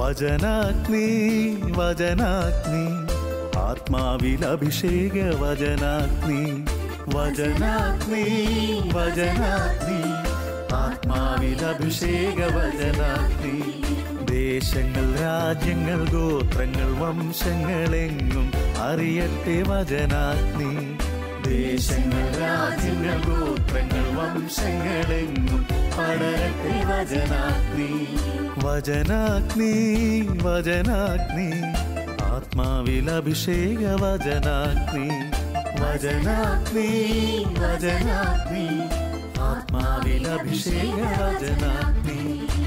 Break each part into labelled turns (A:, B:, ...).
A: വചനാഗ്നി വചനാഗ്നി ആത്മാവിൽ അഭിഷേക വചനാഗ്നി വചനാഗ്നി വചനാഗ്നി ആത്മാവിൽ അഭിഷേക വചനാഗ്നി ദേശങ്ങൾ രാജ്യങ്ങൾ ഗോത്രങ്ങൾ വംശങ്ങളെങ്ങും അറിയട്ടെ വചനാഗ്നി ദേശങ്ങൾ രാജ്യങ്ങൾ ഗോത്രങ്ങൾ വംശങ്ങളെങ്ങും പടരട്ടെ വചനാഗ്നി വചനാഗ്നി വചനാഗ്നി ആത്മാവിൽ അഭിഷേക വചനാഗ്നി വചനാഗ്നി വചനാഗ്നി ആത്മാവിൽ അഭിഷേക വചനാഗ്നി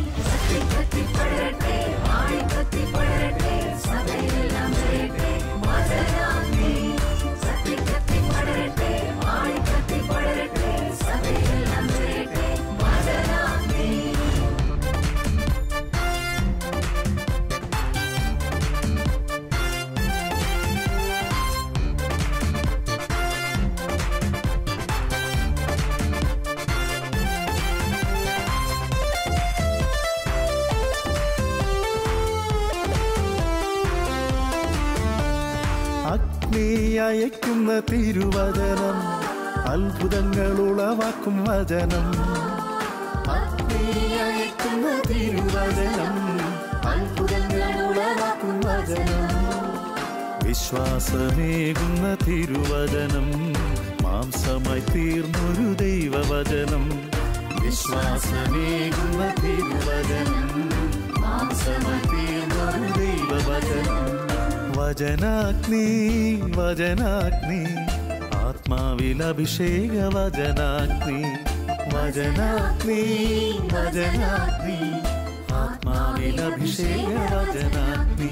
A: അഗ്നി അയക്കുന്ന തിരുവചനം അത്ഭുതങ്ങൾ ഉളവാക്കും വചനം അഗ്നി അയക്കുന്ന തിരുവചനം അത്ഭുതങ്ങൾ ഉളവാക്കും വചനം വിശ്വാസമേകുന്ന തിരുവചനം മാംസമായി തീർന്നൊരു ദൈവവചനം വിശ്വാസമേകുന്ന തിരുവചനം മാംസമായി തീർന്നൊരു ദൈവവചനം വചനാഗ്നി വചനാഗ്നി ആത്മാവിൽ അഭിഷേക വചനാഗ്നി വചനാഗ്നി വചനാഗ്നി ആത്മാവിൽ അഭിഷേക വചനാഗ്നി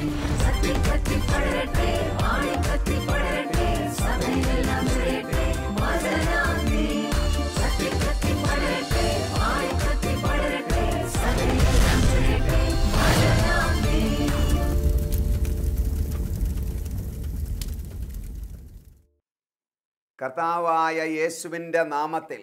B: കർത്താവായ യേശുവിൻ്റെ നാമത്തിൽ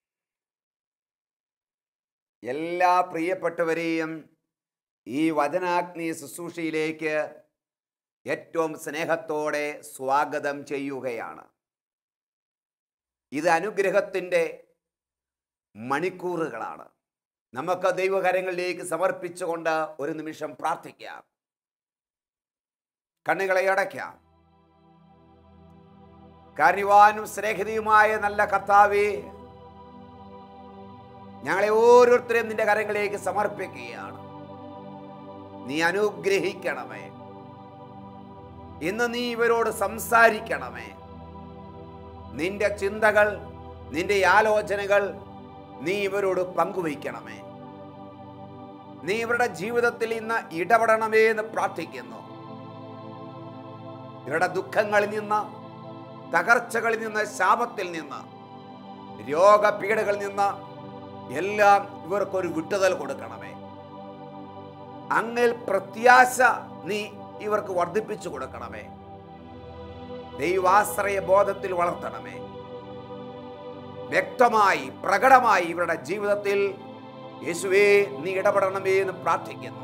B: എല്ലാ പ്രിയപ്പെട്ടവരെയും ഈ വചനാഗ്നി ശുശ്രൂഷയിലേക്ക് ഏറ്റവും സ്നേഹത്തോടെ സ്വാഗതം ചെയ്യുകയാണ്. ഇത് അനുഗ്രഹത്തിൻ്റെ മണിക്കൂറുകളാണ്. നമുക്ക് ദൈവകരങ്ങളിലേക്ക് സമർപ്പിച്ചുകൊണ്ട് ഒരു നിമിഷം പ്രാർത്ഥിക്കാം. കണ്ണുകളെ അടയ്ക്കാം. കാരുണ്യവാനും സ്നേഹിതയുമായ നല്ല കർത്താവേ, ഞങ്ങളെ ഓരോരുത്തരെയും നിന്റെ കരങ്ങളിലേക്ക് സമർപ്പിക്കുകയാണ്. നീ അനുഗ്രഹിക്കണമേ. ഇന്ന് നീ ഇവരോട് സംസാരിക്കണമേ. നിന്റെ ചിന്തകൾ, നിന്റെ ആലോചനകൾ നീ ഇവരോട് പങ്കുവയ്ക്കണമേ. നീ ഇവരുടെ ജീവിതത്തിൽ ഇന്ന് ഇടപെടണമേ എന്ന് പ്രാർത്ഥിക്കുന്നു. ഇവരുടെ ദുഃഖങ്ങളിൽ നിന്ന്, തകർച്ചകളിൽ നിന്ന്, ശാപത്തിൽ നിന്ന്, രോഗപീഠകളിൽ നിന്ന് എല്ലാം ഇവർക്കൊരു വിട്ടുതൽ കൊടുക്കണമേ. അങ്ങിൽ പ്രത്യാശ നീ ഇവർക്ക് വർദ്ധിപ്പിച്ചു കൊടുക്കണമേ. ദൈവാശ്രയ ബോധത്തിൽ വളർത്തണമേ. വ്യക്തമായി പ്രകടമായി ഇവരുടെ ജീവിതത്തിൽ യേശുവേ നീ ഇടപെടണമേ എന്ന് പ്രാർത്ഥിക്കുന്നു.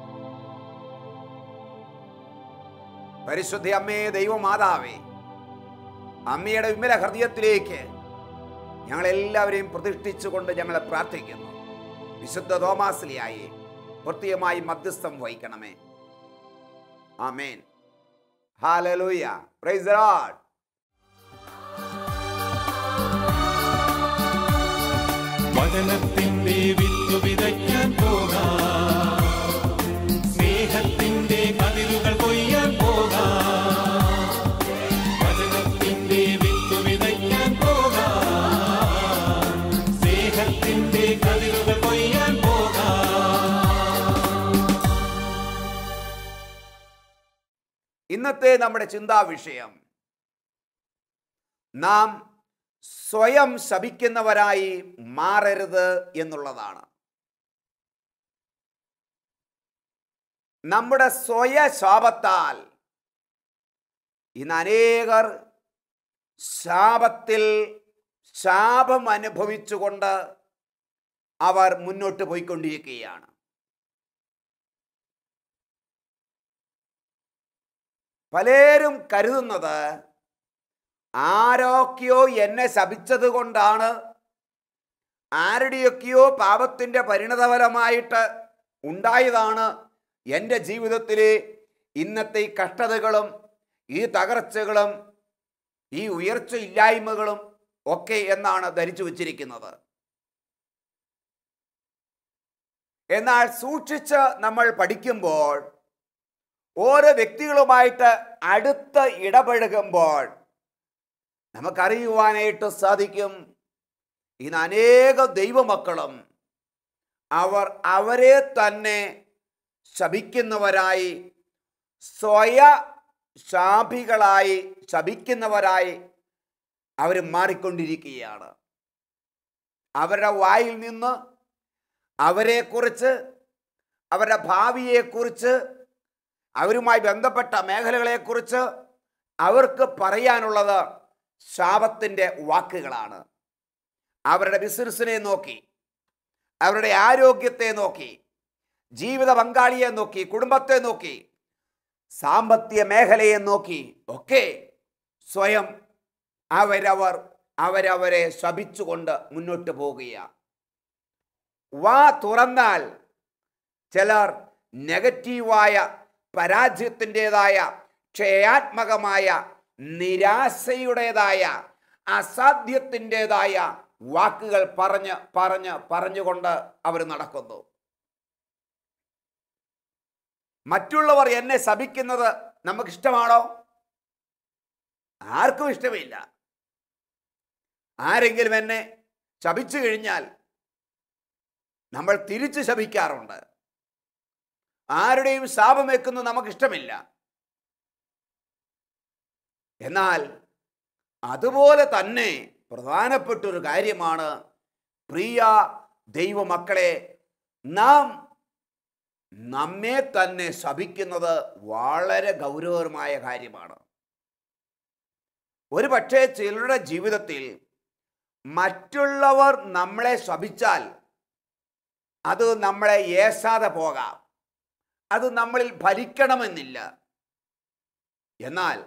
B: പരിശുദ്ധ അമ്മേ, ദൈവമാതാവേ, അമ്മയുടെ വിമല ഹൃദയത്തിലേക്ക് ഞങ്ങളെല്ലാവരെയും പ്രതിഷ്ഠിച്ചുകൊണ്ട് ഞങ്ങളെ പ്രാർത്ഥിക്കുന്നു. വിശുദ്ധ തോമാശ്ലീഹായെ പ്രത്യേകമായി മധ്യസ്ഥം വഹിക്കണമേ. ആമേൻ. ഹല്ലേലൂയ. Praise the lord.
C: വചനത്തിന്റെ വിത്ത് വിതയ്ക്കാൻ പോകാം, സ്നേഹത്തിന്റെ കതിരുകൾ കൊയ്യാൻ പോകാം. വചനത്തിന്റെ വിത്ത് വിതയ്ക്കാൻ പോകാം, സ്നേഹത്തിന്റെ കതിരുകൾ കൊയ്യാൻ പോകാം.
B: ഇന്നത്തെ നമ്മുടെ ചിന്താ വിഷയം നാം സ്വയം ശപിക്കുന്നവരായി മാറരുത് എന്നുള്ളതാണ്. നമ്മുടെ സ്വയശാപത്താൽ ഇന്ന് അനേകർ ശാപത്തിൽ ശാപം അനുഭവിച്ചുകൊണ്ട് അവർ മുന്നോട്ട് പോയിക്കൊണ്ടിരിക്കുകയാണ്. പലരും കരുതുന്നത് ആരൊക്കെയോ എന്നെ ശപിച്ചത് കൊണ്ടാണ്, ആരുടെയൊക്കെയോ പാപത്തിൻ്റെ പരിണതഫലമായിട്ട് ഉണ്ടായതാണ് എൻ്റെ ജീവിതത്തിലെ ഇന്നത്തെ ഈ കഷ്ടതകളും ഈ തകർച്ചകളും ഈ ഉയർച്ചയില്ലായ്മകളും ഒക്കെ എന്നാണ് ധരിച്ചു വച്ചിരിക്കുന്നത്. എന്നാൽ സൂക്ഷിച്ച് നമ്മൾ പഠിക്കുമ്പോൾ, ഓരോ വ്യക്തികളുമായിട്ട് അടുത്ത് ഇടപഴകുമ്പോൾ നമുക്കറിയുവാനായിട്ട് സാധിക്കും, ഇന്ന് അനേക ദൈവമക്കളും അവരെ തന്നെ ശപിക്കുന്നവരായി, ശാപികളായി ശപിക്കുന്നവരായി അവർ മാറിക്കൊണ്ടിരിക്കുകയാണ്. അവരുടെ വായിൽ നിന്ന് അവരെക്കുറിച്ച്, അവരുടെ ഭാവിയെക്കുറിച്ച്, അവരുമായി ബന്ധപ്പെട്ട മേഖലകളെക്കുറിച്ച് അവർക്ക് പറയാനുള്ളത് ശാപത്തിൻ്റെ വാക്കുകളാണ്. അവരുടെ ബിസിനസ്സിനെ നോക്കി, അവരുടെ ആരോഗ്യത്തെ നോക്കി, ജീവിത പങ്കാളിയെ നോക്കി, കുടുംബത്തെ നോക്കി, സാമ്പത്തിക മേഖലയെ നോക്കി ഒക്കെ സ്വയം അവരവരെ ശപിച്ചുകൊണ്ട് മുന്നോട്ട് പോവുകയാണ്. വാ തുറന്നാൽ ചിലർ നെഗറ്റീവായ, പരാജയത്തിൻ്റെതായ, ക്ഷയാത്മകമായ, നിരാശയുടേതായ, അസാധ്യത്തിൻ്റെതായ വാക്കുകൾ പറഞ്ഞുകൊണ്ട് അവർ നടക്കുന്നു. മറ്റുള്ളവർ എന്നെ ശപിക്കുന്നത് നമുക്കിഷ്ടമാണോ? ആർക്കും ഇഷ്ടമില്ല. ആരെങ്കിലും എന്നെ ശപിച്ചു കഴിഞ്ഞാൽ നമ്മൾ തിരിച്ച് ശപിക്കാറുണ്ട്. ആരുടെയും ശാപം വെക്കുന്നത് നമുക്കിഷ്ടമില്ല. എന്നാൽ അതുപോലെ തന്നെ പ്രധാനപ്പെട്ടൊരു കാര്യമാണ്, പ്രിയ ദൈവമക്കളെ, നാം നമ്മെ തന്നെ ശപിക്കുന്നത് വളരെ ഗൗരവമായ കാര്യമാണ്. ഒരു പക്ഷേ ചിലരുടെ ജീവിതത്തിൽ മറ്റുള്ളവർ നമ്മളെ ശപിച്ചാൽ അത് നമ്മളെ ഏശാതെ പോകാം, അത് നമ്മളിൽ ഫലിക്കണമെന്നില്ല. എന്നാൽ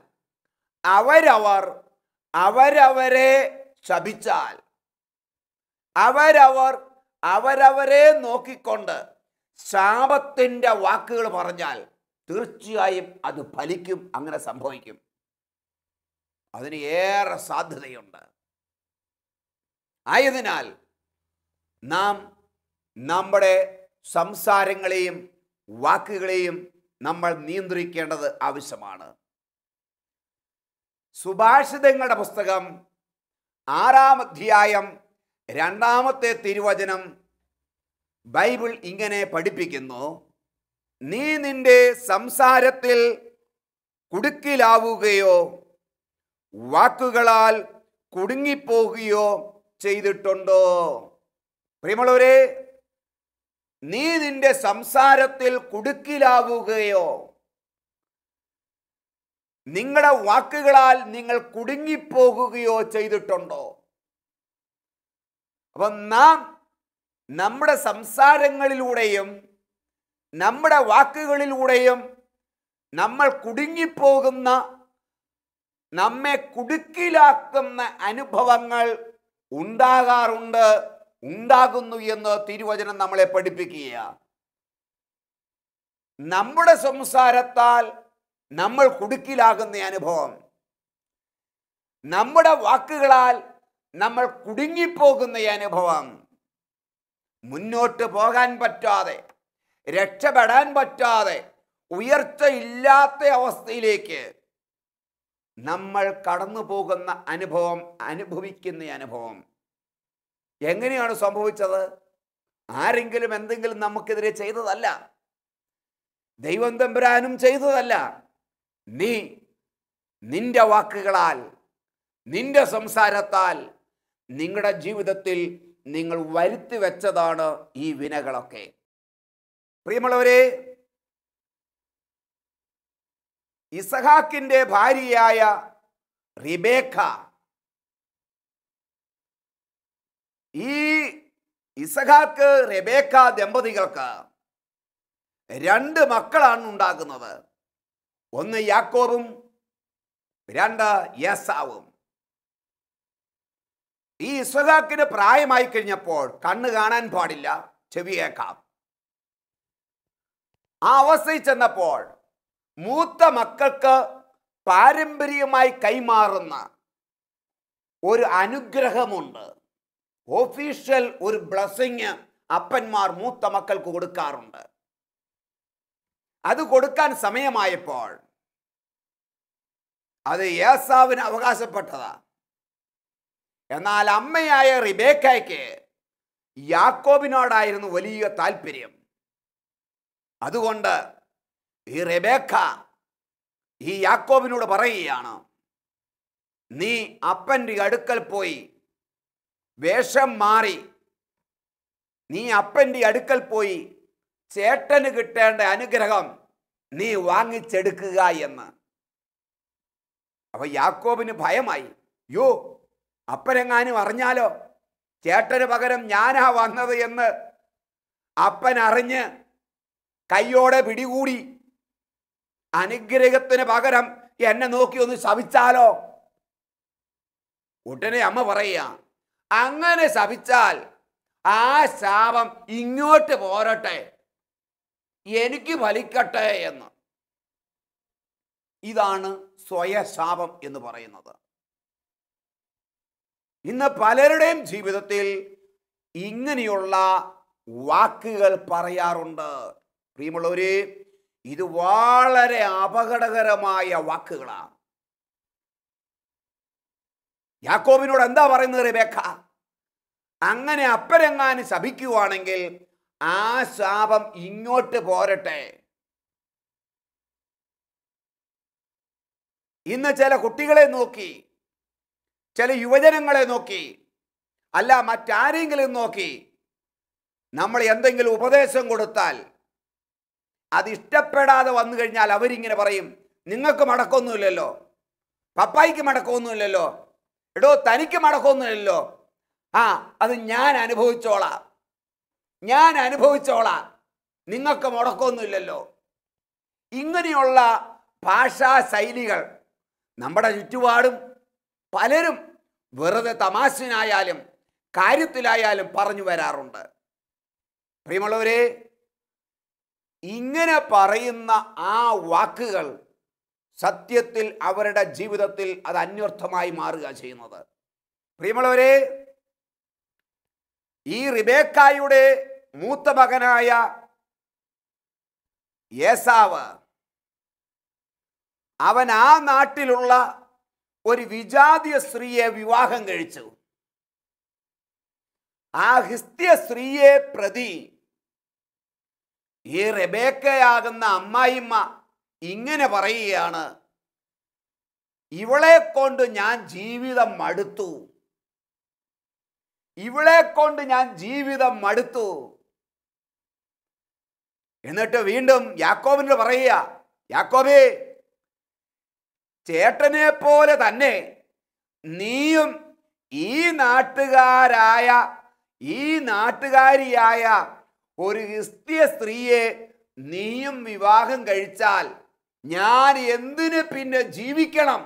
B: അവരവരെ ശപിച്ചാൽ, അവരവരെ നോക്കിക്കൊണ്ട് ശാപത്തിൻ്റെ വാക്കുകൾ പറഞ്ഞാൽ തീർച്ചയായും അത് ഫലിക്കും, അങ്ങനെ സംഭവിക്കും. അതിന് ഏറെ സാധ്യതയുണ്ട്. ആയതിനാൽ നാം നമ്മുടെ സംസാരങ്ങളെയും വാക്കുകളെയും നമ്മൾ നിയന്ത്രിക്കേണ്ടത് ആവശ്യമാണ്. സുഭാഷിതങ്ങളുടെ പുസ്തകം 6-ാം അധ്യായം 2-ാമത്തെ തിരുവചനം ബൈബിൾ ഇങ്ങനെ പഠിപ്പിക്കുന്നു: നീ നിന്റെ സംസാരത്തിൽ കുടുക്കിലാവുകയോ വാക്കുകളാൽ കുടുങ്ങിപ്പോകുകയോ ചെയ്തിട്ടുണ്ടോ? പ്രിയമുള്ളവരെ, നീ നിന്റെ സംസാരത്തിൽ കുടുക്കിലാവുകയോ, നിങ്ങളുടെ വാക്കുകളാൽ നിങ്ങൾ കുടുങ്ങിപ്പോകുകയോ ചെയ്തിട്ടുണ്ടോ? അപ്പം നാം നമ്മുടെ സംസാരങ്ങളിലൂടെയും നമ്മുടെ വാക്കുകളിലൂടെയും നമ്മൾ കുടുങ്ങിപ്പോകുന്ന, നമ്മെ കുടുക്കിലാക്കുന്ന അനുഭവങ്ങൾ ഉണ്ടാകുന്നു എന്ന് തിരുവചനം നമ്മളെ പഠിപ്പിക്കുകയാണ്. നമ്മുടെ സംസാരത്താൽ നമ്മൾ കുടുക്കിലാകുന്ന അനുഭവം, നമ്മുടെ വാക്കുകളാൽ നമ്മൾ കുടുങ്ങിപ്പോകുന്ന അനുഭവം, മുന്നോട്ട് പോകാൻ പറ്റാതെ, രക്ഷപ്പെടാൻ പറ്റാതെ, ഉയർച്ചയില്ലാത്ത അവസ്ഥയിലേക്ക് നമ്മൾ കടന്നു പോകുന്ന അനുഭവിക്കുന്ന അനുഭവം എങ്ങനെയാണ് സംഭവിച്ചത്? ആരെങ്കിലും എന്തെങ്കിലും നമുക്കെതിരെ ചെയ്തതല്ല, ദൈവം തമ്പുരാനും ചെയ്തതല്ല. നിന്റെ വാക്കുകളാൽ, നിന്റെ സംസാരത്താൽ നിങ്ങളുടെ ജീവിതത്തിൽ നിങ്ങൾ വരുത്തി വെച്ചതാണ് ഈ വിനകളൊക്കെ. പ്രിയമുള്ളവരെ, ഇസഹാക്കിന്റെ ഭാര്യയായ റിബേക്ക, ഈ ഇസഹാക്ക് റിബേക്ക ദമ്പതികൾക്ക് 2 മക്കളാണ് ഉണ്ടാകുന്നത്. ഒന്ന് യാക്കോബും 2 ഏസാവും. ഈ ഇസ്ഹാക്കിന് പ്രായമായി കഴിഞ്ഞപ്പോൾ കണ്ണ് കാണാൻ പാടില്ല, ചെവി കേൾക്കാം. ആ അവസ്ഥയിൽ ചെന്നപ്പോൾ മൂത്ത മക്കൾക്ക് പാരമ്പര്യമായി കൈമാറുന്ന ഒരു അനുഗ്രഹമുണ്ട്. ഒഫീഷ്യൽ ഒരു ബ്ലെസ്സിങ് അപ്പന്മാർ മൂത്ത മക്കൾക്ക് കൊടുക്കാറുണ്ട്. അത് കൊടുക്കാൻ സമയമായപ്പോൾ അത് ഏസാവിന് അവകാശപ്പെട്ടതാ. എന്നാൽ അമ്മയായ റിബേക്കയ്ക്ക് യാക്കോബിനോടായിരുന്നു വലിയ താല്പര്യം. അതുകൊണ്ട് ഈ റിബേക്ക ഈ യാക്കോബിനോട് പറയുകയാണ്, നീ അപ്പൻ്റെ അടുക്കൽ പോയി വേഷം മാറി നീ അപ്പൻ്റെ അടുക്കൽ പോയി ചേട്ടന് കിട്ടേണ്ട അനുഗ്രഹം നീ വാങ്ങിച്ചെടുക്കുക എന്ന്. അപ്പൊ യാക്കോബിന് ഭയമായി. യോ, അപ്പനെങ്ങാനും അറിഞ്ഞാലോ ചേട്ടന് പകരം ഞാനാ വന്നത് എന്ന് അപ്പൻ അറിഞ്ഞ് കയ്യോടെ പിടികൂടി അനുഗ്രഹത്തിന് പകരം എന്നെ നോക്കി ഒന്ന് ശപിച്ചാലോ? ഉടനെ അമ്മ പറയുക, അങ്ങനെ ശപിച്ചാൽ ആ ശാപം ഇങ്ങോട്ട് പോരട്ടെ, എനിക്ക് ഫലിക്കട്ടെ എന്ന്. ഇതാണ് സ്വയശാപം എന്ന് പറയുന്നത്. ഇന്ന് പലരുടെയും ജീവിതത്തിൽ ഇങ്ങനെയുള്ള വാക്കുകൾ പറയാറുണ്ട്. പ്രിയമുള്ളവരെ, ഇത് വളരെ അപകടകരമായ വാക്കുകളാണ്. യാക്കോബിനോട് എന്താ പറയുന്നത് റിബേക്ക? അങ്ങനെ അപ്പരെങ്ങാനും ശപിക്കുവാണെങ്കിൽ ആ ശാപം ഇങ്ങോട്ട് പോരട്ടെ. ഇന്ന് ചില കുട്ടികളെ നോക്കി, ചില യുവജനങ്ങളെ നോക്കി, അല്ല മറ്റാരെങ്കിലും നോക്കി നമ്മൾ എന്തെങ്കിലും ഉപദേശം കൊടുത്താൽ അത് ഇഷ്ടപ്പെടാതെ വന്നു കഴിഞ്ഞാൽ അവരിങ്ങനെ പറയും, നിങ്ങൾക്ക് മടക്കമൊന്നുമില്ലല്ലോ, പപ്പായിക്ക് മടക്കമൊന്നുമില്ലല്ലോ, എടോ തനിക്ക് മടക്കമൊന്നുമില്ലല്ലോ, അത് ഞാൻ അനുഭവിച്ചോളാം, നിങ്ങൾക്ക് മുടക്കമൊന്നുമില്ലല്ലോ. ഇങ്ങനെയുള്ള ഭാഷാ ശൈലികൾ നമ്മുടെ ചുറ്റുപാടും പലരും വെറുതെ തമാശനായാലും കാര്യത്തിലായാലും പറഞ്ഞു വരാറുണ്ട്. പ്രിയമുള്ളവരെ, ഇങ്ങനെ പറയുന്ന ആ വാക്കുകൾ സത്യത്തിൽ അവരുടെ ജീവിതത്തിൽ അത് അന്വർത്ഥമായി മാറുക ചെയ്യുന്നത്. പ്രിയമുള്ളവരെ, ഈ റിബേക്കായുടെ മൂത്ത മകനായ ഏസാവ് അവൻ ആ നാട്ടിലുള്ള ഒരു വിജാതീയ സ്ത്രീയെ വിവാഹം കഴിച്ചു. ആ ഹിസ്ത്യ സ്ത്രീയെ പ്രതി ഈ റെബേക്കയാകുന്ന അമ്മായിമ്മ ഇങ്ങനെ പറയുകയാണ്, ഇവളെ കൊണ്ട് ഞാൻ ജീവിതം മടുത്തു, എന്നിട്ട് വീണ്ടും യാക്കോബിനോട് പറയുക, യാക്കോബേ, ചേട്ടനെ പോലെ തന്നെ നീയും ഈ നാട്ടുകാരിയായ ഒരു ഹിസ്ത്യ സ്ത്രീയെ നീയും വിവാഹം കഴിച്ചാൽ ഞാൻ എന്തിന് പിന്നെ ജീവിക്കണം?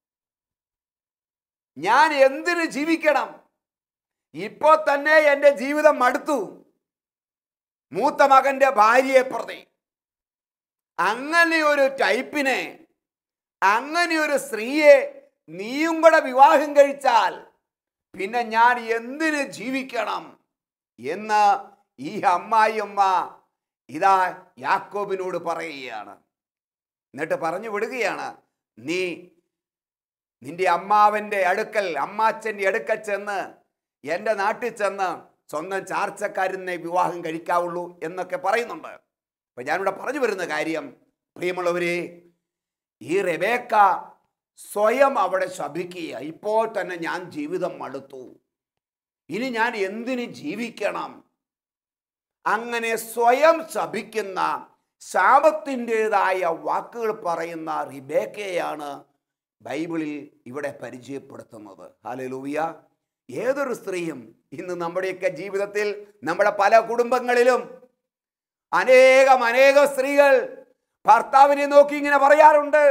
B: ഇപ്പോ തന്നെ എൻ്റെ ജീവിതം മടുത്തു, മൂത്ത മകന്റെ ഭാര്യയെ പ്രതി. അങ്ങനെ ഒരു ടൈപ്പിനെ, അങ്ങനെ ഒരു സ്ത്രീയെ നീയും കൂടെ വിവാഹം കഴിച്ചാൽ പിന്നെ ഞാൻ എന്തിന് ജീവിക്കണം എന്ന് ഈ അമ്മായിയമ്മ ഇതാ യാക്കോബിനോട് പറയുകയാണ്. എന്നിട്ട് പറഞ്ഞു വിടുകയാണ്, നീ നിന്റെ അമ്മാവൻ്റെ അടുക്കൽ, അമ്മാച്ചൻ്റെ അടുക്കൽ ചെന്ന്, എൻ്റെ നാട്ടിൽ ചെന്ന് സ്വന്തം ചാർച്ചക്കാരനെ വിവാഹം കഴിക്കാവുള്ളൂ എന്നൊക്കെ പറയുന്നുണ്ട്. അപ്പം ഞാനിവിടെ പറഞ്ഞു വരുന്ന കാര്യം, പ്രിയമുള്ളവരെ, ഈ റെബേക്ക സ്വയം അവിടെ ശപിക്കുക, ഇപ്പോൾ തന്നെ ഞാൻ ജീവിതം മടുത്തു, ഇനി ഞാൻ എന്തിന് ജീവിക്കണം? അങ്ങനെ സ്വയം ശപിക്കുന്ന, ശാപത്തിൻ്റെതായ വാക്കുകൾ പറയുന്ന റിബേക്കയാണ് ബൈബിളിൽ ഇവിടെ പരിചയപ്പെടുത്തുന്നത്. ഹല്ലേലൂയ. ഏതൊരു സ്ത്രീയും ഇന്ന് നമ്മുടെയൊക്കെ ജീവിതത്തിൽ, നമ്മുടെ പല കുടുംബങ്ങളിലും അനേകം സ്ത്രീകൾ ഭർത്താവിനെ നോക്കി ഇങ്ങനെ പറയാറുണ്ട്,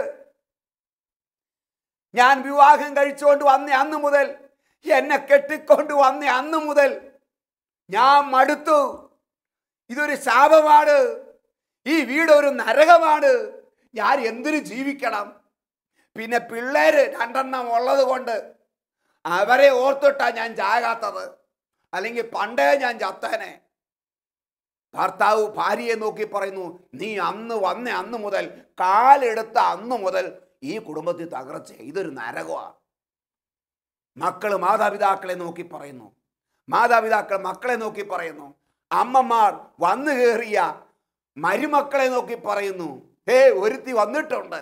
B: ഞാൻ വിവാഹം കഴിച്ചുകൊണ്ട് വന്ന അന്ന് മുതൽ, എന്നെ കെട്ടിക്കൊണ്ട് വന്ന അന്ന് മുതൽ ഞാൻ മടുത്തു. ഇതൊരു ശാപമാണ്, ഈ വീട് ഒരു നരകമാണ്, ഞാൻ എന്തിനു ജീവിക്കണം? പിന്നെ പിള്ളേര് 2 ഉള്ളത് കൊണ്ട് അവരെ ഓർത്തിട്ടാ ഞാൻ ചാകാത്തത്, അല്ലെങ്കിൽ പണ്ടേ ഞാൻ ചത്തേനെ. ഭർത്താവ് ഭാര്യയെ നോക്കി പറയുന്നു, നീ അന്ന് വന്ന അന്ന് മുതൽ, കാലെടുത്ത അന്ന് മുതൽ ഈ കുടുംബത്തിൽ തകർച്ച, ഇതൊരു നരകമാണ്. മക്കള് മാതാപിതാക്കളെ നോക്കി പറയുന്നു, മാതാപിതാക്കൾ മക്കളെ നോക്കി പറയുന്നു, അമ്മമാർ വന്നു കയറിയ മരുമക്കളെ നോക്കി പറയുന്നു, ഹേ ഒരുത്തി വന്നിട്ടുണ്ട്,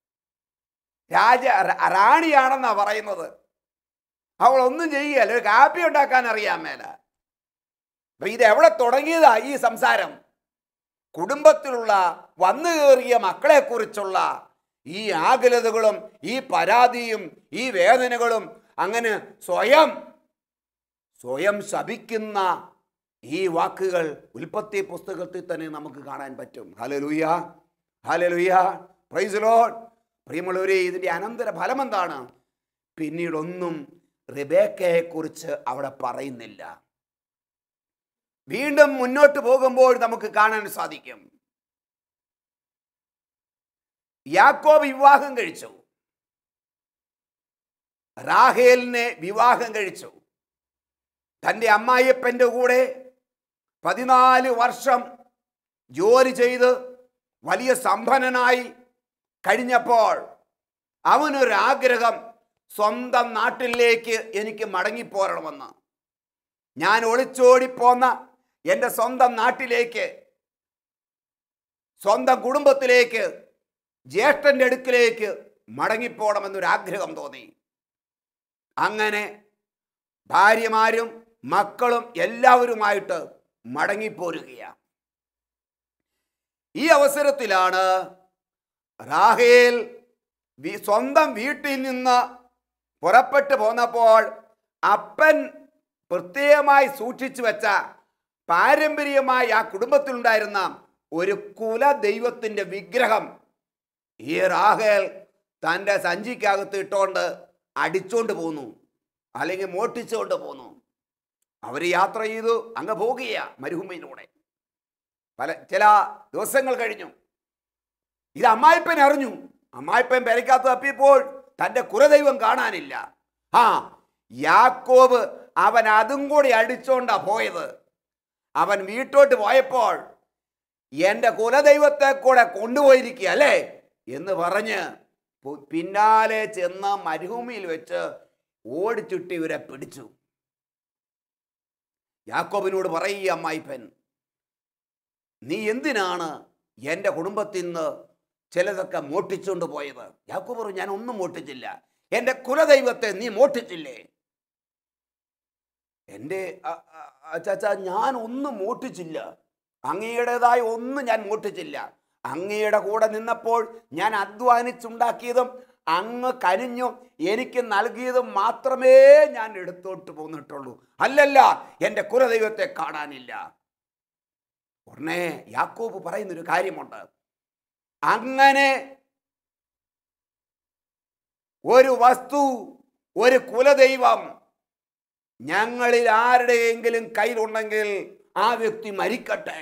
B: റാണിയാണെന്നാ പറയുന്നത്, അവൾ ഒന്നും ചെയ്യല്ല, ഒരു കാപ്പി ഉണ്ടാക്കാൻ അറിയാൻ മേല. അപ്പൊ ഇത് എവിടെ തുടങ്ങിയതാ ഈ സംസാരം? കുടുംബത്തിലുള്ള വന്നു കയറിയ മക്കളെ കുറിച്ചുള്ള ഈ ആകുലതകളും ഈ പരാതിയും ഈ വേദനകളും, അങ്ങനെ സ്വയം ശപിക്കുന്ന ഈ വാക്കുകൾ ഉൽപ്പത്തി പുസ്തകത്തിൽ തന്നെ നമുക്ക് കാണാൻ പറ്റും. ഹല്ലേലൂയ, ഹല്ലേലൂയ, പ്രൈസ് ദി ലോർഡ്. പ്രിയമുള്ളവരെ, ഇതിന്റെ അനന്തര ഫലം എന്താണ്? പിന്നീടൊന്നും റിബേക്കയെ കുറിച്ച് അവിടെ പറയുന്നില്ല. വീണ്ടും മുന്നോട്ട് പോകുമ്പോൾ നമുക്ക് കാണാൻ സാധിക്കും, യാക്കോബ് വിവാഹം കഴിച്ചു, റാഹേലിനെ വിവാഹം കഴിച്ചു. തൻ്റെ അമ്മായിയപ്പൻ്റെ കൂടെ 14 വർഷം ജോലി ചെയ്ത് വലിയ സമ്പന്നനായി കഴിഞ്ഞപ്പോൾ അവനൊരാഗ്രഹം, സ്വന്തം നാട്ടിലേക്ക് എനിക്ക് മടങ്ങിപ്പോരണമെന്ന്. ഞാൻ ഒളിച്ചോടിപ്പോന്ന എൻ്റെ സ്വന്തം നാട്ടിലേക്ക്, സ്വന്തം കുടുംബത്തിലേക്ക്, ജ്യേഷ്ഠൻ്റെ അടുക്കിലേക്ക് മടങ്ങിപ്പോണമെന്നൊരാഗ്രഹം തോന്നി. അങ്ങനെ ഭാര്യമാരും മക്കളും എല്ലാവരുമായിട്ട് മടങ്ങിപ്പോരുകയാണ്. ഈ അവസരത്തിലാണ് റാഹേൽ സ്വന്തം വീട്ടിൽ നിന്ന് പുറപ്പെട്ടു പോന്നപ്പോൾ അപ്പൻ പ്രത്യേകമായി സൂക്ഷിച്ചു വെച്ച പാരമ്പര്യമായി ആ കുടുംബത്തിലുണ്ടായിരുന്ന ഒരു കുലദൈവത്തിൻ്റെ വിഗ്രഹം ഈ റാഹേൽ തൻ്റെ സഞ്ചിക്കകത്ത് ഇട്ടുകൊണ്ട് അടിച്ചോണ്ട് പോന്നു, അല്ലെങ്കിൽ മോഷ്ടിച്ചുകൊണ്ട് പോന്നു. അവർ യാത്ര ചെയ്തു അങ്ങ് പോകുകയാണ് മരുഭൂമിയിലൂടെ. ചില ദിവസങ്ങൾ കഴിഞ്ഞു. ഇത് അമ്മായിപ്പൻ അറിഞ്ഞു. അമ്മായിപ്പൻ പെരയ്ക്കകത്ത് തപ്പിയപ്പോൾ തൻ്റെ കുലദൈവം കാണാനില്ല. യാക്കോബ് അവൻ അതും കൂടി അടിച്ചോണ്ടാ പോയത്. അവൻ വീട്ടോട്ട് പോയപ്പോൾ എൻ്റെ കുലദൈവത്തെ കൂടെ കൊണ്ടുപോയിരിക്കുക അല്ലേ എന്ന് പറഞ്ഞ് പിന്നാലെ ചെന്ന് മരുഭൂമിയിൽ വെച്ച് ഓടിച്ചുട്ടി ഇവരെ പിടിച്ചു. യാക്കോബിനോട് പറയുക അമ്മായിപ്പൻ, നീ എന്തിനാണ് എൻ്റെ കുടുംബത്തിൽ നിന്ന് ചിലതൊക്കെ മോഷ്ടിച്ചുകൊണ്ട് പോയത്? യാക്കോബ് പറഞ്ഞു, ഞാൻ ഒന്നും മോഷ്ടിച്ചില്ല. എൻ്റെ കുലദൈവത്തെ നീ മോഷ്ടിച്ചില്ലേ? എൻ്റെ ചാച്ചാ, ഞാൻ ഒന്നും മോഷ്ടിച്ചില്ല. അങ്ങയുടേതായ ഒന്നും ഞാൻ മോഷ്ടിച്ചില്ല. അങ്ങയുടെ കൂടെ നിന്നപ്പോൾ ഞാൻ അധ്വാനിച്ചുണ്ടാക്കിയതും അങ്ങ് കനിഞ്ഞു എനിക്ക് നൽകിയതും മാത്രമേ ഞാൻ എടുത്തോട്ട് പോന്നിട്ടുള്ളൂ. അല്ലല്ല, എൻ്റെ കുലദൈവത്തെ കാണാനില്ല. ഉടനെ യാക്കോബ് പറയുന്നൊരു കാര്യമുണ്ട്. അങ്ങനെ ഒരു വസ്തു, ഒരു കുലദൈവം ഞങ്ങളിൽ ആരുടെയെങ്കിലും കയ്യിലുണ്ടെങ്കിൽ ആ വ്യക്തി മരിക്കട്ടെ.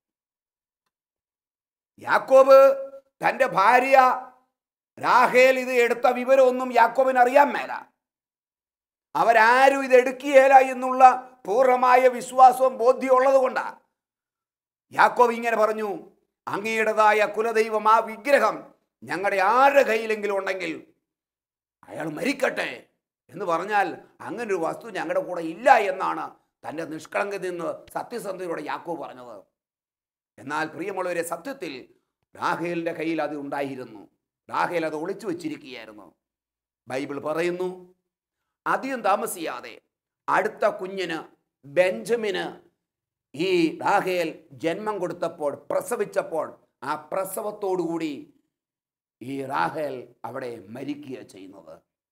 B: യാക്കോബ് തൻ്റെ ഭാര്യ റാഹേൽ ഇത് എടുത്ത വിവരമൊന്നും യാക്കോബിന് അറിയാൻ മേല. അവരാരും ഇത് എടുക്കുകയില്ല എന്നുള്ള പൂർണ്ണമായ വിശ്വാസവും ബോധ്യമുള്ളത് കൊണ്ടാണ് യാക്കോബ് ഇങ്ങനെ പറഞ്ഞു, അങ്ങയുടേതായ കുലദൈവം, ആ വിഗ്രഹം ഞങ്ങളുടെ ആരുടെ കയ്യിലെങ്കിലും ഉണ്ടെങ്കിൽ അയാൾ മരിക്കട്ടെ എന്ന് പറഞ്ഞാൽ അങ്ങനെ ഒരു വസ്തു ഞങ്ങളുടെ കൂടെ ഇല്ല എന്നാണ് തൻ്റെ നിഷ്കളങ്കതയിൽ നിന്ന് സത്യസന്ധതയോടെ യാക്കോബ് പറഞ്ഞത്. എന്നാൽ പ്രിയമുള്ളവരെ, സത്യത്തിൽ റാഹേലിൻ്റെ കയ്യിൽ അത് ഉണ്ടായിരുന്നു. റാഹേൽ അത് ഒളിച്ചു വച്ചിരിക്കുകയായിരുന്നു. ബൈബിൾ പറയുന്നു, അധികം താമസിയാതെ അടുത്ത കുഞ്ഞിന് ബെഞ്ചമിന് ഈ റാഹേൽ ജന്മം കൊടുത്തപ്പോൾ, പ്രസവിച്ചപ്പോൾ, ആ പ്രസവത്തോടുകൂടി ഈ റാഹേൽ അവിടെ മരിക്കുക ചെയ്യുന്നത്.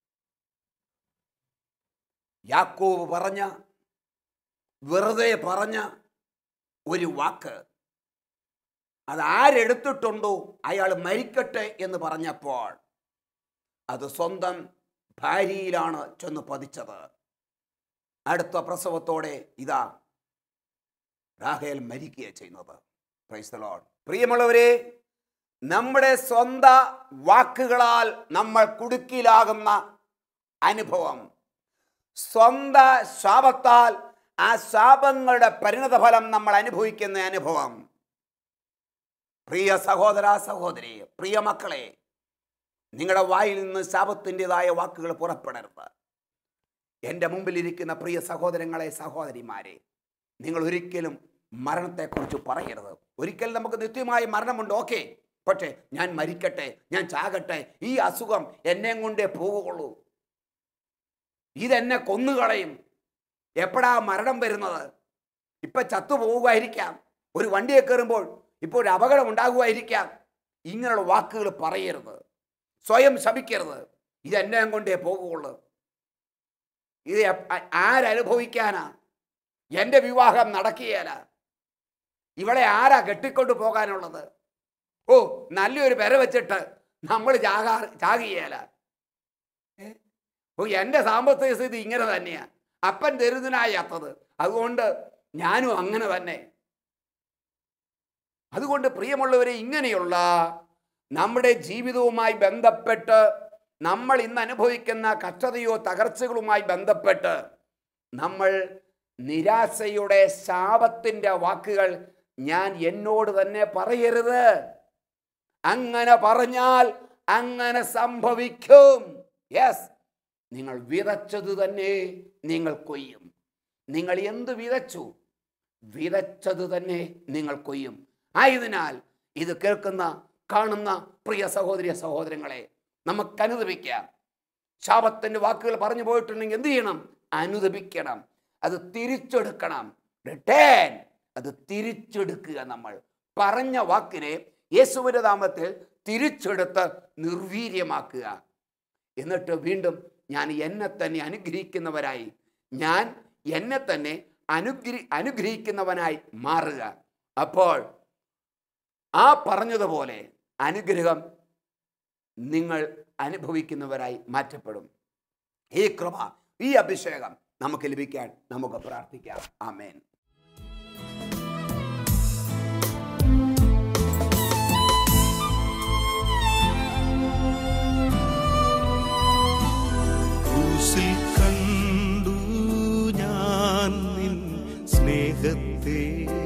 B: യാക്കോബ് പറഞ്ഞ, വെറുതെ പറഞ്ഞ ഒരു വാക്ക് അത് ആരെടുത്തിട്ടുണ്ടോ അയാൾ മരിക്കട്ടെ എന്ന് പറഞ്ഞപ്പോൾ അത് സ്വന്തം ഭാര്യയിലാണ് ചെന്ന് പതിച്ചത്. അടുത്ത പ്രസവത്തോടെ ഇതാ റാഹേൽ മരിക്കുക ചെയ്യുന്നത്. Praise the lord. പ്രിയമുള്ളവരെ, നമ്മുടെ സ്വന്തം വാക്കുകളാൽ നമ്മൾ കുടുക്കിലാകുന്ന അനുഭവം, സ്വന്തം ശാപത്താൽ ആ ശാപങ്ങളുടെ പരിണതഫലം നമ്മൾ അനുഭവിക്കുന്ന അനുഭവം. പ്രിയ സഹോദര സഹോദരി, പ്രിയ മക്കളെ, നിങ്ങളുടെ വായിൽ നിന്ന് ശാപത്തിൻ്റെതായ വാക്കുകൾ പുറപ്പെടരുത്. എൻ്റെ മുമ്പിലിരിക്കുന്ന പ്രിയ സഹോദരങ്ങളെ, സഹോദരിമാരെ, നിങ്ങൾ ഒരിക്കലും മരണത്തെക്കുറിച്ച് പറയരുത്. ഒരിക്കലും നമുക്ക് നിത്യമായ മരണമുണ്ട്, ഓക്കെ, പക്ഷേ ഞാൻ മരിക്കട്ടെ, ഞാൻ ചാകട്ടെ, ഈ അസുഖം എന്നെ കൊണ്ടേ പോവുകയുള്ളൂ, ഇതെന്നെ കൊന്നുകളയും. എപ്പോഴാ മരണം വരുന്നത്? ഇപ്പം ചത്തുപോകുമായിരിക്കാം, ഒരു വണ്ടിയെ കയറുമ്പോൾ ഇപ്പോൾ ഒരു അപകടം ഉണ്ടാകുമായിരിക്കാം. ഇങ്ങനെയുള്ള വാക്കുകൾ പറയരുത്, സ്വയം ശപിക്കരുത്. ഇതെന്നെ കൊണ്ടേ പോകുകയുള്ളൂ, ഇത് ആരനുഭവിക്കാനാ? എൻ്റെ വിവാഹം നടക്കുകയില്ല, ഇവളെ ആരാ കെട്ടിക്കൊണ്ട് പോകാനുള്ളത്? ഓ, നല്ലൊരു പെര വെച്ചിട്ട് നമ്മൾ ചാകുകയില്ല. ഓ, എൻ്റെ സാമ്പത്തിക സ്ഥിതി ഇങ്ങനെ തന്നെയാണ്, അപ്പൻ ദരിദ്രനായാത്തത്, അതുകൊണ്ട് ഞാനും അങ്ങനെ തന്നെ. അതുകൊണ്ട് പ്രിയമുള്ളവരെ, ഇങ്ങനെയുള്ള നമ്മുടെ ജീവിതവുമായി ബന്ധപ്പെട്ട് നമ്മൾ ഇന്ന് അനുഭവിക്കുന്ന കഷ്ടതയോ തകർച്ചകളുമായി ബന്ധപ്പെട്ട് നമ്മൾ നിരാശയുടെ ശാപത്തിൻ്റെ വാക്കുകൾ ഞാൻ എന്നോട് തന്നെ പറയരുത്. അങ്ങനെ പറഞ്ഞാൽ അങ്ങനെ സംഭവിക്കും. യെസ്, നിങ്ങൾ വിതച്ചത് തന്നെ നിങ്ങൾ കൊയ്യും. നിങ്ങൾ എന്ത് വിതച്ചു, വിതച്ചത് തന്നെ നിങ്ങൾ കൊയ്യും. ആയതിനാൽ ഇത് കേൾക്കുന്ന കാണുന്ന പ്രിയ സഹോദരി സഹോദരങ്ങളെ, നമുക്ക് അനുദപിക്കാം. ശാപത്തിൻ്റെ വാക്കുകൾ പറഞ്ഞു പോയിട്ടുണ്ടെങ്കിൽ എന്ത് ചെയ്യണം? അനുദപിക്കണം, അത് തിരിച്ചെടുക്കണം. റിട്ടേൺ, അത് തിരിച്ചെടുക്കുക. നമ്മൾ പറഞ്ഞ വാക്കിനെ യേശുവിന്റെ നാമത്തിൽ തിരിച്ചെടുത്ത് നിർവീര്യമാക്കുക. എന്നിട്ട് വീണ്ടും ഞാൻ എന്നെ തന്നെ അനുഗ്രഹിക്കുന്നവരായി, ഞാൻ എന്നെ തന്നെ അനുഗ്രഹിക്കുന്നവനായി മാറുക. അപ്പോൾ ആ പറഞ്ഞതുപോലെ അനുഗ്രഹം നിങ്ങൾ അനുഭവിക്കുന്നവരായി മാറ്റപ്പെടും. ഈ കൃപ, ഈ അഭിഷേകം നമുക്ക് ലഭിക്കാൻ നമുക്ക് പ്രാർത്ഥിക്കാം. ആമേൻ.
A: ക്രൂശിൽ കണ്ടു ഞാൻ നിൻ സ്നേഹത്തെ,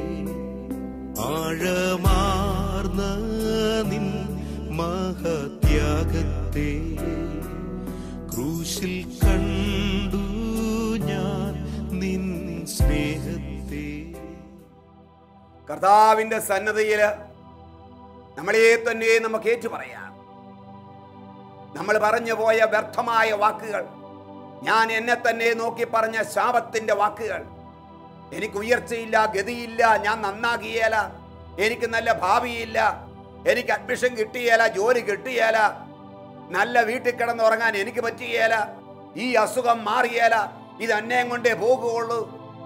A: ആഴമാർന്ന നിൻ മഹത്യാഗത്തെ. ക്രൂശിൽ കണ്ടു ഞാൻ നിൻ സ്നേഹത്തെ.
B: കർത്താവിന്റെ സന്നദ്ധയിൽ നമ്മളെ തന്നെ നമുക്ക് ഏറ്റു പറയാം. നമ്മൾ പറഞ്ഞു പോയ വ്യർത്ഥമായ വാക്കുകൾ, ഞാൻ എന്നെ തന്നെ നോക്കി പറഞ്ഞ ശാപത്തിന്റെ വാക്കുകൾ, എനിക്ക് ഉയർച്ചയില്ല, ഗതിയില്ല, ഞാൻ നന്നാകിയേല, എനിക്ക് നല്ല ഭാവിയില്ല, എനിക്ക് അഡ്മിഷൻ കിട്ടിയേല, ജോലി കിട്ടിയേല, നല്ല വീട്ടിൽ കിടന്നുറങ്ങാൻ എനിക്ക് പറ്റുകയില്ല, ഈ അസുഖം മാറിയേല, ഇത് എന്നെ കൊണ്ടേ പോകുകയുള്ളൂ,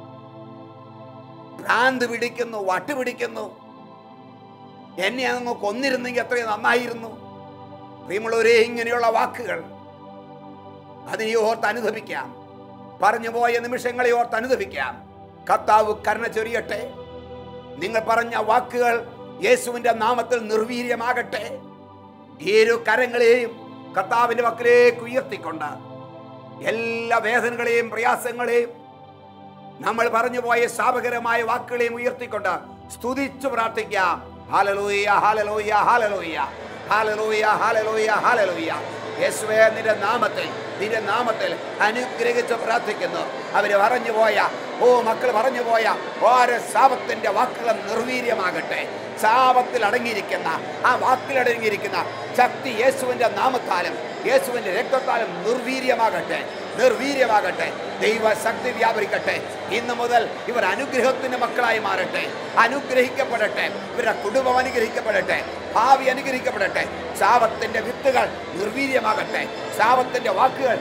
B: ഭ്രാന്ത് പിടിക്കുന്നു, വട്ട് പിടിക്കുന്നു, എന്നെ അങ്ങ് കൊന്നിരുന്നെങ്കിൽ എത്രയും നന്നായിരുന്നു. പ്രിയമുള്ളവരെ, ഇങ്ങനെയുള്ള വാക്കുകൾ അതിനെ ഓർത്ത് അനുദപിക്കാം. പറഞ്ഞു പോയ നിമിഷങ്ങളെ ഓർത്ത് അനുദപിക്കാം. കർത്താവ് കരുണ ചൊരിയട്ടെ. നിങ്ങൾ പറഞ്ഞ വാക്കുകൾ യേശുവിന്റെ നാമത്തിൽ നിർവീര്യമാകട്ടെ. ഇരു കരങ്ങളെയും കർത്താവിന്റെ പക്കലേക്ക് ഉയർത്തിക്കൊണ്ട് എല്ലാ വേദനകളെയും പ്രയാസങ്ങളെയും നമ്മൾ പറഞ്ഞു പോയ ശാപകരമായ വാക്കുകളെയും ഉയർത്തിക്കൊണ്ട് സ്തുതിച്ചു പ്രാർത്ഥിക്കാം. ഹല്ലേലൂയ, ഹല്ലേലൂയ, ഹല്ലേലൂയ, ഹല്ലേലൂയ, ഹല്ലേലൂയ, ഹല്ലേലൂയ. യേശുവേ, നിന്റെ നാമത്തിൽ അനുഗ്രഹിച്ച് പ്രാർത്ഥിക്കുന്നു. അവര് പറഞ്ഞുപോയ, മക്കൾ പറഞ്ഞുപോയ ഓരോ ശാപത്തിന്റെ വാക്കുകളും നിർവീര്യമാകട്ടെ. ശാപത്തിൽ അടങ്ങിയിരിക്കുന്ന ആ വാക്കിലടങ്ങിയിരിക്കുന്ന ശക്തി യേശുവിന്റെ നാമത്താലും യേശുവിന്റെ രക്തത്താലും നിർവീര്യമാകട്ടെ. ദൈവശക്തി വ്യാപരിക്കട്ടെ. ഇന്നു മുതൽ ഇവർ അനുഗ്രഹത്തിന്റെ മക്കളായി മാറട്ടെ. അനുഗ്രഹിക്കപ്പെടട്ടെ. ഇവരുടെ കുടുംബം അനുഗ്രഹിക്കപ്പെടട്ടെ. ഭാവി അനുഗ്രഹിക്കപ്പെടട്ടെ. ശാപത്തിന്റെ വിത്തുകൾ നിർവീര്യമാകട്ടെ. ശാപത്തിന്റെ വാക്കുകൾ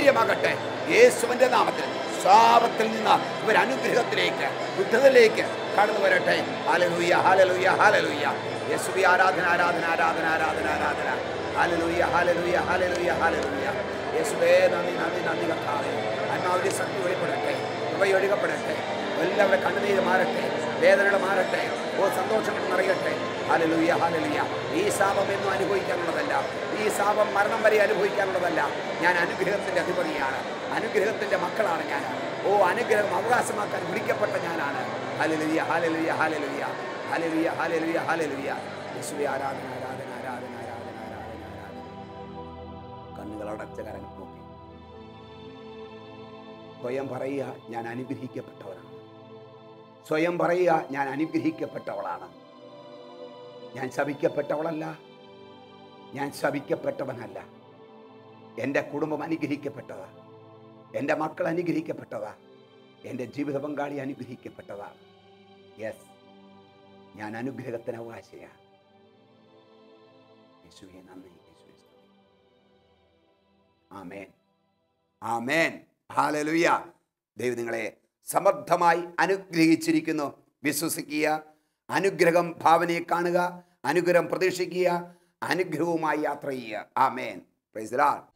B: നിർവീര്യമാകട്ടെ. യേശുവിന്റെ നാമത്തിൽ ശാപത്തിൽ നിന്ന് ഇവർ അനുഗ്രഹത്തിലേക്ക്, വിടുതലിലേക്ക് കടന്നു വരട്ടെ. ഹല്ലേലൂയ ഹല്ലേലൂയ ഹല്ലേലൂയ. യേശുവേ ആരാധന ആരാധന ആരാധന ആരാധന ആരാധന. ഹല്ലേലൂയ ഹല്ലേലൂയ ഹല്ലേലൂയ ഹല്ലേലൂയ. യേശുവേ നന്ദി നന്ദി നന്ദി കർത്താവേ. ആത്മാവിന്റെ ശക്തി വെളിപ്പെടട്ടെ, കൃപ ഒഴുകപ്പെടട്ടെ. എല്ലാവരുടെ കണ്ണുനീര് മാറട്ടെ, വേദനകൾ മാറട്ടെ, സന്തോഷങ്ങൾ നിറയട്ടെ. ഹല്ലേലൂയ ഹല്ലേലൂയ. ഈ ശാപം എന്നും അനുഭവിക്കാനുള്ളതല്ല, ഈ ശാപം മരണം വരെ അനുഭവിക്കാനുള്ളതല്ല. ഞാൻ അനുഗ്രഹത്തിന്റെ അധിപതിയാണ്, അനുഗ്രഹത്തിന്റെ മക്കളാണ് ഞാൻ. അനുഗ്രഹം അവകാശമാക്കാൻ വിളിക്കപ്പെട്ട ഞാനാണ്. ഹല്ലേലൂയ ഹല്ലേലൂയ ഹല്ലേലൂയ ഹല്ലേലൂയ ഹല്ലേലൂയ ഹല്ലേലൂയ. യേശുവേ ആരാധന ആരാധന ആരാധന ആരാധന ആരാധന ആരാധന. കണ്ണുകൾ അടച്ച കരങ്ങൾ നോക്കി സ്വയം പറയുക, ഞാൻ അനുഗ്രഹിക്കപ്പെട്ടവനാണ്. സ്വയം പറയുക, ഞാൻ അനുഗ്രഹിക്കപ്പെട്ടവളാണ്. ഞാൻ ശപിക്കപ്പെട്ടവളല്ല, ഞാൻ ശപിക്കപ്പെട്ടവനല്ല. എൻ്റെ കുടുംബം അനുഗ്രഹിക്കപ്പെട്ടതാ, എൻ്റെ മക്കൾ അനുഗ്രഹിക്കപ്പെട്ടതാ, എൻ്റെ ജീവിത പങ്കാളി അനുഗ്രഹിക്കപ്പെട്ടതാണ്. യെസ്, ഞാൻ അനുഗ്രഹത്തിന് അവകാശിയാണ്. യേശുവേ നന്ദി, യേശുവേ സ്തുതി. ആമേൻ ആമേൻ ഹല്ലേലൂയ. ദൈവം നിങ്ങളെ സമർത്ഥമായി അനുഗ്രഹിച്ചിരിക്കുന്നു. വിശ്വസിക്കുക, അനുഗ്രഹം ഭാവനയെ കാണുക, അനുഗ്രഹം പ്രതീക്ഷിക്കുക, അനുഗ്രഹവുമായി യാത്ര ചെയ്യുക. ആമേൻ. Praise the lord.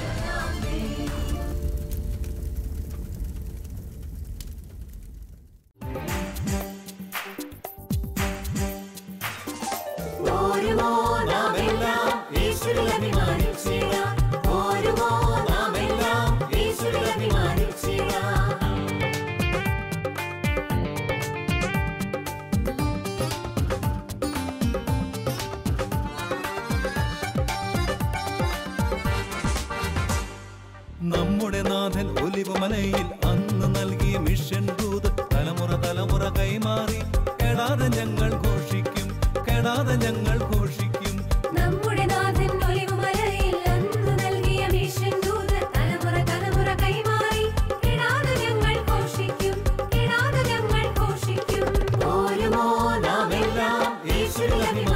C: നമ്മുടെ നാഥൻ ഒലിവുമലയിൽ അന്ന് നൽകിയ മിഷൻ ദൂത് തലമുറ തലമുറ കൈമാറി കെടാതെ ഞങ്ങൾ ഘോഷിക്കും, കെടാതെ ഞങ്ങൾ ഘോഷിക്കും.
D: നമ്മുടെ നാഥൻ ഒലിവുമലയിൽ അന്ന് നൽകിയ മിഷൻ ദൂത് തലമുറ തലമുറ കൈമാറി കെടാതെ ഞങ്ങൾ ഘോഷിക്കും, കെടാതെ ഞങ്ങൾ ഘോഷിക്കും. ഓരുമോ നാമെല്ലാം യേശുവിൽ